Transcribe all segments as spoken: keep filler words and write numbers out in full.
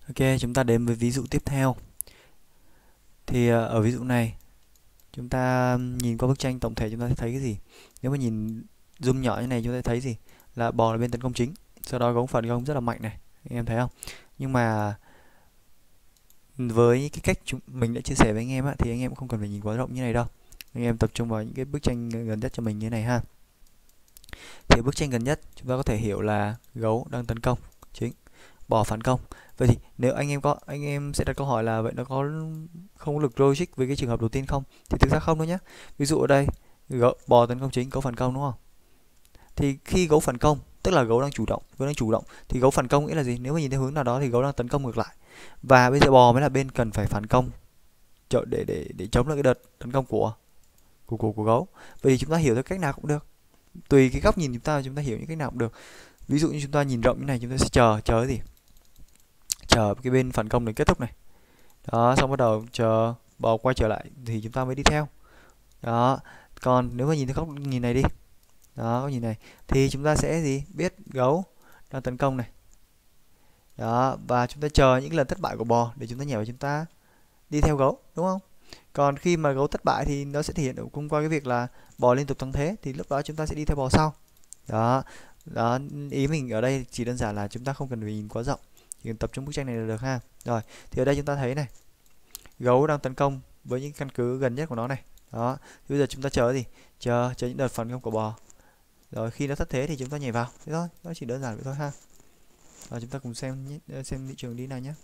Ok, chúng ta đến với ví dụ tiếp theo. Thì ờ, ở ví dụ này, chúng ta nhìn qua bức tranh tổng thể chúng ta sẽ thấy cái gì? Nếu mà nhìn zoom nhỏ như này chúng ta thấy gì? Là bò là bên tấn công chính, sau đó gấu phản công rất là mạnh này, anh em thấy không? Nhưng mà với cái cách chúng mình đã chia sẻ với anh em á, thì anh em cũng không cần phải nhìn quá rộng như này đâu. Anh em tập trung vào những cái bức tranh gần nhất cho mình như này ha. Thì bức tranh gần nhất chúng ta có thể hiểu là gấu đang tấn công chính, bò phản công. Vậy thì nếu anh em có anh em sẽ đặt câu hỏi là vậy nó có không có lực logic với cái trường hợp đầu tiên không? Thì thực ra không đâu nhé. Ví dụ ở đây gấu, bò tấn công chính, gấu phản công đúng không? Thì khi gấu phản công tức là gấu đang chủ động, gấu đang chủ động thì gấu phản công nghĩa là gì? Nếu mà nhìn theo hướng nào đó thì gấu đang tấn công ngược lại. Và bây giờ bò mới là bên cần phải phản công để để để chống lại cái đợt tấn công của của của, của gấu. Vậy thì chúng ta hiểu theo cách nào cũng được. Tùy cái góc nhìn chúng ta chúng ta hiểu những cách nào cũng được. Ví dụ như chúng ta nhìn rộng như này chúng ta sẽ chờ chờ cái gì? Chờ cái bên phản công để kết thúc này. Đó, xong bắt đầu chờ bò quay trở lại thì chúng ta mới đi theo. Đó. Còn nếu mà nhìn theo góc nhìn này đi. Đó, góc nhìn này thì chúng ta sẽ gì? Biết gấu đang tấn công này. Đó, và chúng ta chờ những lần thất bại của bò để chúng ta nhảy vào chúng ta đi theo gấu, đúng không? Còn khi mà gấu thất bại thì nó sẽ thể hiện thông qua cái việc là bò liên tục thắng thế thì lúc đó chúng ta sẽ đi theo bò sau. Đó. Đó, ý mình ở đây chỉ đơn giản là chúng ta không cần phải nhìn quá rộng, chỉ cần tập trung bức tranh này là được ha. Rồi, thì ở đây chúng ta thấy này, gấu đang tấn công với những căn cứ gần nhất của nó này. Đó, thì bây giờ chúng ta chờ gì? Chờ chờ những đợt phản công của bò. Rồi khi nó thất thế thì chúng ta nhảy vào. Thế thôi, nó chỉ đơn giản vậy thôi ha. Rồi chúng ta cùng xem nhé, xem thị trường đi nào nhé.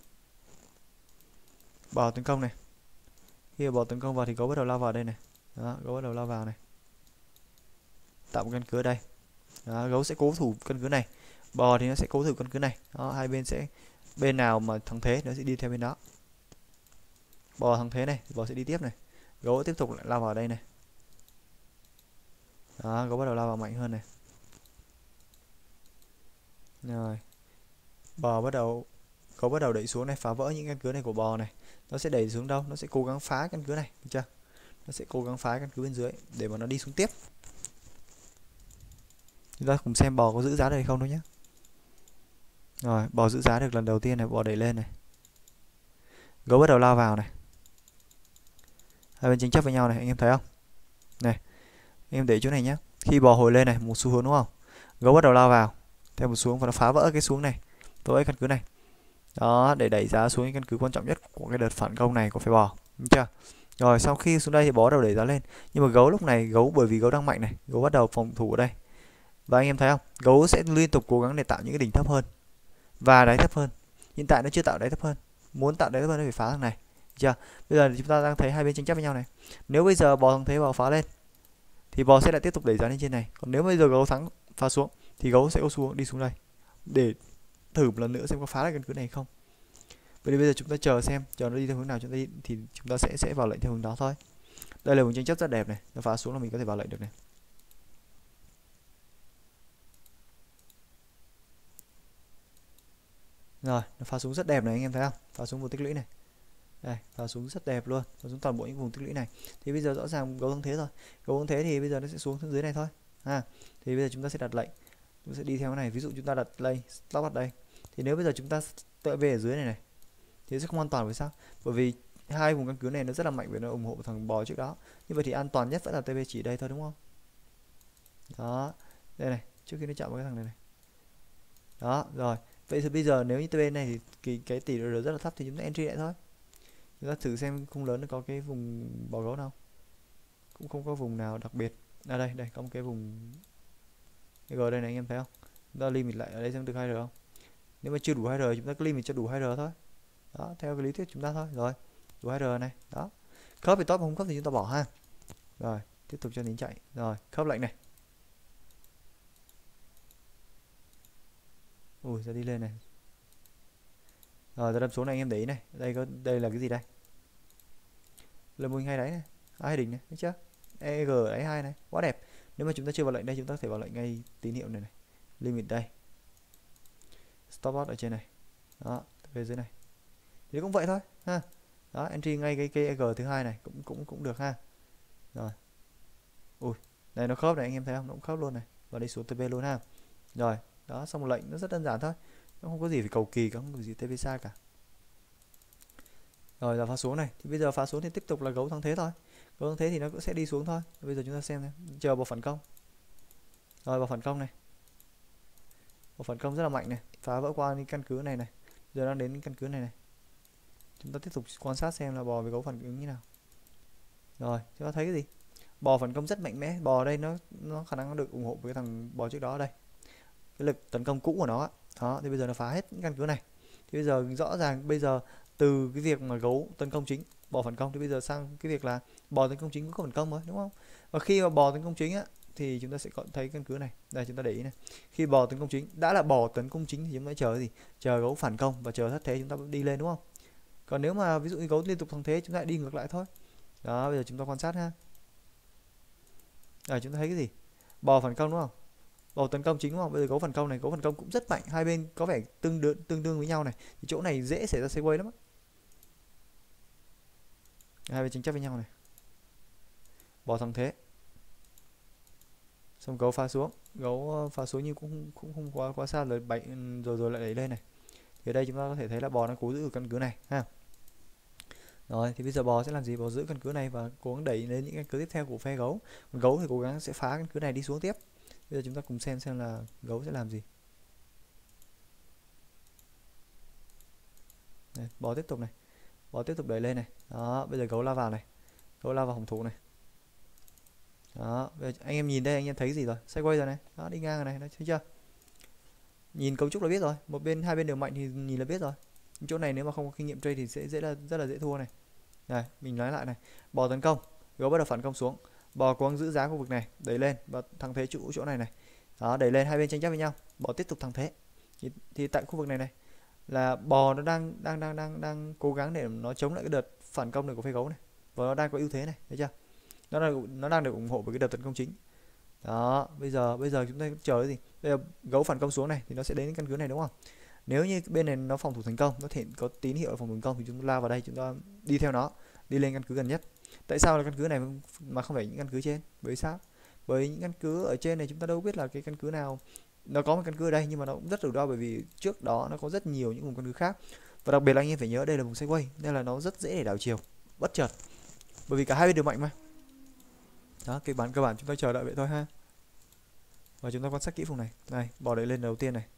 Bò tấn công này. Khi bò tấn công vào thì gấu bắt đầu lao vào đây này. Đó, gấu bắt đầu lao vào này. Tạo một căn cứ ở đây. Đó, gấu sẽ cố thủ căn cứ này. Bò thì nó sẽ cố thủ căn cứ này. Đó, hai bên sẽ bên nào mà thắng thế nó sẽ đi theo bên đó. Bò thắng thế này, bò sẽ đi tiếp này. Gấu tiếp tục lại lao vào đây này. Đó, gấu bắt đầu lao vào mạnh hơn này. Rồi. Bò bắt đầu gấu bắt đầu đẩy xuống này, phá vỡ những căn cứ này của bò này. Nó sẽ đẩy xuống đâu? Nó sẽ cố gắng phá căn cứ này, được chưa? Nó sẽ cố gắng phá căn cứ bên dưới để mà nó đi xuống tiếp. Chúng ta cùng xem bò có giữ giá được hay không thôi nhé. Rồi, bò giữ giá được lần đầu tiên này, bò đẩy lên này. Gấu bắt đầu lao vào này. Hai bên tranh chấp với nhau này, anh em thấy không? Này, anh em để chỗ này nhé. Khi bò hồi lên này, một xu hướng đúng không? Gấu bắt đầu lao vào theo một xuống và nó phá vỡ cái xuống này, phá vỡ căn cứ này. Đó, để đẩy giá xuống cái căn cứ quan trọng nhất của cái đợt phản công này của phe bò, đúng chưa? Rồi sau khi xuống đây thì bò đầu đẩy giá lên, nhưng mà gấu lúc này gấu bởi vì gấu đang mạnh này, gấu bắt đầu phòng thủ ở đây. Và anh em thấy không? Gấu sẽ liên tục cố gắng để tạo những cái đỉnh thấp hơn và đáy thấp hơn. Hiện tại nó chưa tạo đáy thấp hơn, muốn tạo đáy thấp hơn nó phải phá thằng này, được chưa? Bây giờ chúng ta đang thấy hai bên tranh chấp với nhau này. Nếu bây giờ bò thắng thế bò phá lên thì bò sẽ lại tiếp tục đẩy giá lên trên này. Còn nếu bây giờ gấu thắng phá xuống thì gấu sẽ có xuống đi xuống đây để thử một lần nữa xem có phá được căn cứ này không. Vậy thì bây giờ chúng ta chờ xem, chờ nó đi theo hướng nào chúng ta đi, thì chúng ta sẽ sẽ vào lệnh theo hướng đó thôi. Đây là một tranh chấp rất đẹp này, nó phá xuống là mình có thể vào lệnh được này. Rồi, nó phá xuống rất đẹp này anh em thấy không? Phá xuống vùng tích lũy này. Đây, phá xuống rất đẹp luôn, phá xuống toàn bộ những vùng tích lũy này. Thì bây giờ rõ ràng gấu thắng thế rồi. Gấu thắng thế thì bây giờ nó sẽ xuống dưới này thôi. Ha. Thì bây giờ chúng ta sẽ đặt lệnh. Chúng ta sẽ đi theo cái này, ví dụ chúng ta đặt lệnh stop ở đây. Thì nếu bây giờ chúng ta tự về ở dưới này này thì sẽ không an toàn, vì sao? Bởi vì hai vùng căn cứ này nó rất là mạnh vì nó ủng hộ thằng bò trước đó. Như vậy thì an toàn nhất vẫn là tê bê chỉ đây thôi, đúng không? Đó, đây này, trước khi nó chạm vào cái thằng này này. Đó, rồi. Vậy thì bây giờ nếu như tê bê này thì cái, cái tỷ lệ rất là thấp thì chúng ta entry lại thôi. Chúng ta thử xem khung lớn nó có cái vùng bò gấu nào. Cũng không có vùng nào đặc biệt. À đây, đây có một cái vùng cái G đây này anh em thấy không? Chúng ta limit lại ở đây xem được hai R không? Nếu mà chưa đủ hai R chúng ta cứ limit cho đủ hai R thôi. Đó, theo cái lý thuyết chúng ta thôi. Rồi, đủ hai R này. Đó. Khớp thì top, không khớp thì chúng ta bỏ ha. Rồi, tiếp tục cho đến chạy. Rồi, khớp lệnh này. Ui, ra đi lên này. Rồi, ra đâm xuống này anh em để ý này. Đây có đây là cái gì đây? Là mô hình hai đáy này, hai đỉnh này, thấy chưa? e giê đáy hai này, quá đẹp. Nếu mà chúng ta chưa vào lệnh đây chúng ta có thể vào lệnh ngay tín hiệu này này. Limit đây. Stop loss ở trên này. Đó, về dưới này. Thì cũng vậy thôi ha. Đó, entry ngay cái cây e giê thứ hai này cũng cũng cũng được ha. Rồi. Ui, này nó khớp này anh em thấy không? Nó cũng khớp luôn này. Và đi xuống tê pê luôn ha. Rồi, đó xong một lệnh nó rất đơn giản thôi. Nó không có gì phải cầu kỳ, không có gì tê pê xa cả. Rồi là phá xuống này, thì bây giờ phá xuống thì tiếp tục là gấu thắng thế thôi. Gấu thắng thế thì nó cũng sẽ đi xuống thôi. Bây giờ chúng ta xem này, chờ vào phản công. Rồi vào phản công này. Vào phản công rất là mạnh này, phá vỡ qua cái căn cứ này này. Giờ đang đến căn cứ này này. Chúng ta tiếp tục quan sát xem là bò với gấu phản ứng như nào. Rồi, chúng ta thấy cái gì? Bò phản công rất mạnh mẽ, bò ở đây nó nó khả năng nó được ủng hộ với cái thằng bò trước đó ở đây. Cái lực tấn công cũ của nó. Đó, thì bây giờ nó phá hết những căn cứ này. Thì bây giờ rõ ràng bây giờ từ cái việc mà gấu tấn công chính, bò phản công, thì bây giờ sang cái việc là bò tấn công chính cũng có phản công rồi, đúng không? Và khi mà bò tấn công chính á thì chúng ta sẽ có thấy căn cứ này. Đây chúng ta để ý này. Khi bò tấn công chính, đã là bò tấn công chính thì chúng ta chờ gì? Chờ gấu phản công và chờ thất thế chúng ta đi lên, đúng không? Còn nếu mà ví dụ như gấu liên tục thắng thế, chúng ta lại đi ngược lại thôi. Đó, bây giờ chúng ta quan sát ha. Đây chúng ta thấy cái gì? Bò phản công đúng không? Bò tấn công chính đúng không? Bây giờ gấu phản công này, gấu phản công cũng rất mạnh, hai bên có vẻ tương đương tương đương với nhau này. Thì chỗ này dễ xảy ra sideways lắm. Hai bên tranh chấp với nhau này. Bò thắng thế. Xong gấu phá xuống, gấu phá xuống nhưng cũng cũng không quá quá xa rồi bảy rồi rồi lại đẩy lên này. Thì ở đây chúng ta có thể thấy là bò nó cố giữ căn cứ này ha. Rồi thì bây giờ bò sẽ làm gì? Bò giữ căn cứ này và cố gắng đẩy lên những căn cứ tiếp theo của phe gấu. Còn gấu thì cố gắng sẽ phá căn cứ này đi xuống tiếp. Bây giờ chúng ta cùng xem xem là gấu sẽ làm gì. Đây, bò tiếp tục này. Bò tiếp tục đẩy lên này. Đó, bây giờ gấu lao vào này. Gấu lao vào phòng thủ này. Đó, bây giờ anh em nhìn đây anh em thấy gì rồi? Sideways rồi này. Đó, đi ngang rồi này, thấy chưa? Nhìn cấu trúc là biết rồi, một bên hai bên đều mạnh thì nhìn là biết rồi. Chỗ này nếu mà không có kinh nghiệm trade thì sẽ dễ là rất là dễ thua này. Này, mình nói lại này. Bò tấn công, gấu bắt đầu phản công xuống. Bò cố gắng giữ giá khu vực này, đẩy lên và thắng thế trụ chỗ này này. Đó, đẩy lên hai bên tranh chấp với nhau. Bò tiếp tục thắng thế. Thì, thì tại khu vực này này là bò nó đang đang đang đang đang cố gắng để nó chống lại cái đợt phản công này của phe gấu này. Và nó đang có ưu thế này, thấy chưa? Nó đang nó đang được ủng hộ với cái đợt tấn công chính. Đó, bây giờ bây giờ chúng ta chờ cái gì? Bây giờ gấu phản công xuống này thì nó sẽ đến căn cứ này đúng không? Nếu như bên này nó phòng thủ thành công, nó thể có tín hiệu phòng thủ thành công thì chúng ta lao vào đây, chúng ta đi theo nó, đi lên căn cứ gần nhất. Tại sao là căn cứ này mà không phải những căn cứ trên? Bởi sao? Bởi những căn cứ ở trên này chúng ta đâu biết là cái căn cứ nào. Nó có một căn cứ ở đây nhưng mà nó cũng rất rủi ro bởi vì trước đó nó có rất nhiều những vùng căn cứ khác. Và đặc biệt là anh em phải nhớ đây là vùng sideways nên là nó rất dễ để đảo chiều bất chợt. Bởi vì cả hai bên đều mạnh mà. Đó, kịch bản cơ bản chúng ta chờ đợi vậy thôi ha. Và chúng ta quan sát kỹ vùng này. Này, bò đẩy lên đầu tiên này.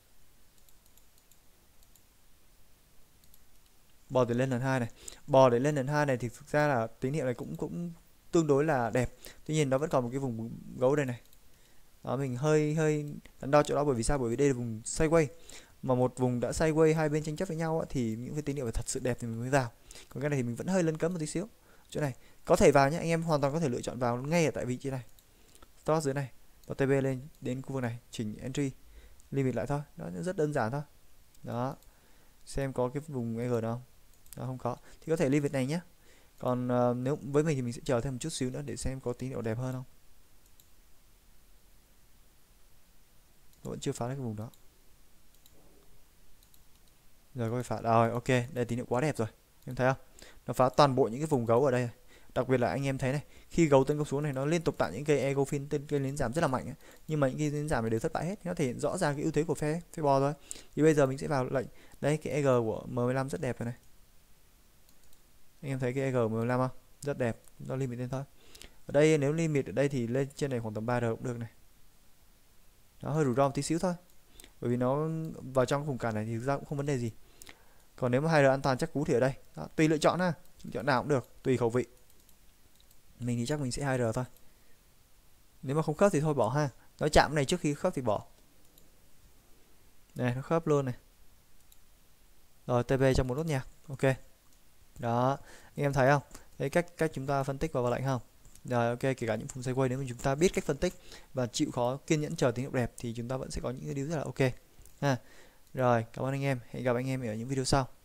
Bò đẩy lên lần hai này. Bò đẩy lên lần hai này thì thực ra là tín hiệu này cũng cũng tương đối là đẹp. Tuy nhiên nó vẫn còn một cái vùng gấu đây này. Đó, mình hơi hơi đắn đo chỗ đó bởi vì sao? Bởi vì đây là vùng sideways. Mà một vùng đã sideways hai bên tranh chấp với nhau á, thì những cái tín hiệu phải thật sự đẹp thì mình mới vào. Còn cái này thì mình vẫn hơi lấn cấn một tí xíu. Chỗ này có thể vào nhé, anh em hoàn toàn có thể lựa chọn vào ngay ở tại vị trí này. Stop dưới này. Và tê bê lên đến khu vực này, chỉnh entry, limit lại thôi, nó rất đơn giản thôi. Đó, xem có cái vùng e giê đâu không? Đó, không có, thì có thể limit này nhé. Còn uh, nếu với mình thì mình sẽ chờ thêm một chút xíu nữa để xem có tín hiệu đẹp hơn không. Nó vẫn chưa phá được cái vùng đó. Giờ có phải phá rồi, ok, đây tín hiệu quá đẹp rồi, em thấy không? Nó phá toàn bộ những cái vùng gấu ở đây. Đặc biệt là anh em thấy này, khi gấu tấn công xuống này nó liên tục tạo những cây ego fin, tên cây nến giảm rất là mạnh ấy. Nhưng mà những cây nến giảm này đều thất bại hết, nó thể hiện rõ ràng cái ưu thế của phe phe bò thôi. Thì bây giờ mình sẽ vào lệnh đây, cái e giê của M mười lăm rất đẹp rồi này. Anh em thấy cái e giê M mười lăm không? Rất đẹp, nó limit lên thôi. Ở đây nếu limit ở đây thì lên trên này khoảng tầm ba R cũng được này. Nó hơi rủi ro một tí xíu thôi. Bởi vì nó vào trong vùng cản này thì thực ra cũng không vấn đề gì. Còn nếu mà hai R an toàn chắc cú thì ở đây. Đó, tùy lựa chọn ha, lựa chọn nào cũng được, tùy khẩu vị. Mình thì chắc mình sẽ hai R thôi. Nếu mà không khớp thì thôi bỏ ha. Nói chạm này trước khi khớp thì bỏ. Này nó khớp luôn này. Rồi tê pê trong một nốt nhạc. Ok. Đó, anh em thấy không? Đấy cách cách chúng ta phân tích và vào lệnh không? Rồi ok, kể cả những vùng sideways nếu mà chúng ta biết cách phân tích và chịu khó kiên nhẫn chờ tín hiệu đẹp thì chúng ta vẫn sẽ có những cái điều rất là ok ha. Rồi, cảm ơn anh em. Hẹn gặp anh em ở những video sau.